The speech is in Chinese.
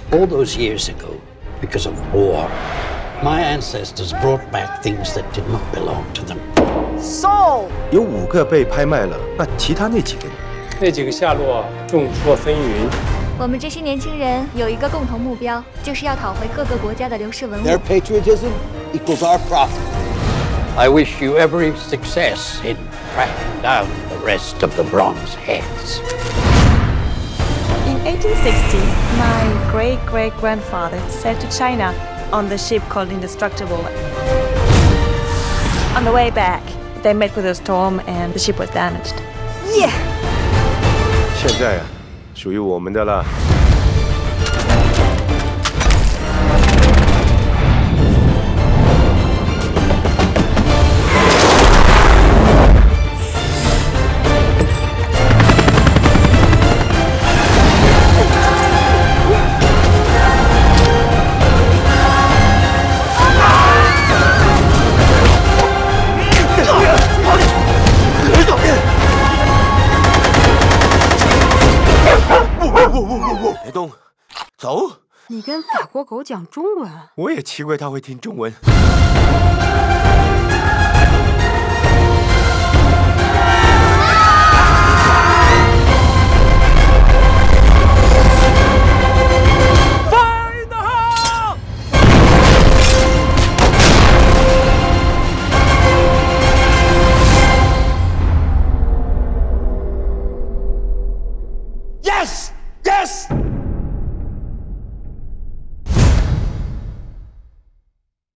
All those years ago, because of war, my ancestors brought back things that did not belong to them. Soul 有5个被拍卖了，那其他那几个呢？ 那几个下落众说纷纭。 我们这些年轻人有一个共同目标，就是要讨回各个国家的流失文物。 Their patriotism equals our profit. I wish you every success in tracking down the rest of the bronze heads. In 1860, my great-great-grandfather sailed to China on the ship called Indestructible. On the way back, they met with a storm and the ship was damaged. Yeah. 现在呀，属于我们的了。别动，走。 你跟法国狗讲中文？ 我也奇怪他会听中文。